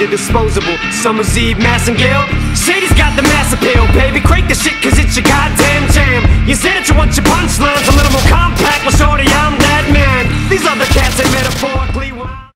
the disposable. Summer's Eve, Massengale. Shady's got the mass appeal, baby. Crank the shit, cause it's your goddamn jam. You said that you want your punchlines a little more compact. Well, shorty, I'm that man. These other cats ain't metaphorically wild.